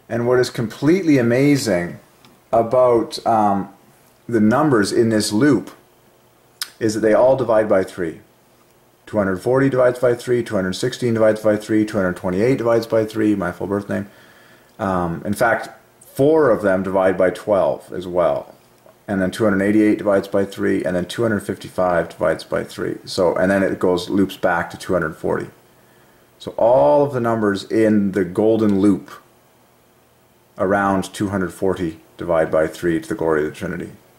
And what is completely amazing about the numbers in this loop is that they all divide by 3. 240 divides by 3, 216 divides by 3, 228 divides by 3, my full birth name. In fact, 4 of them divide by 12 as well. And then 288 divides by 3, and then 255 divides by 3. So, and then it loops back to 240. So all of the numbers in the golden loop around 240 divide by 3 to the glory of the Trinity.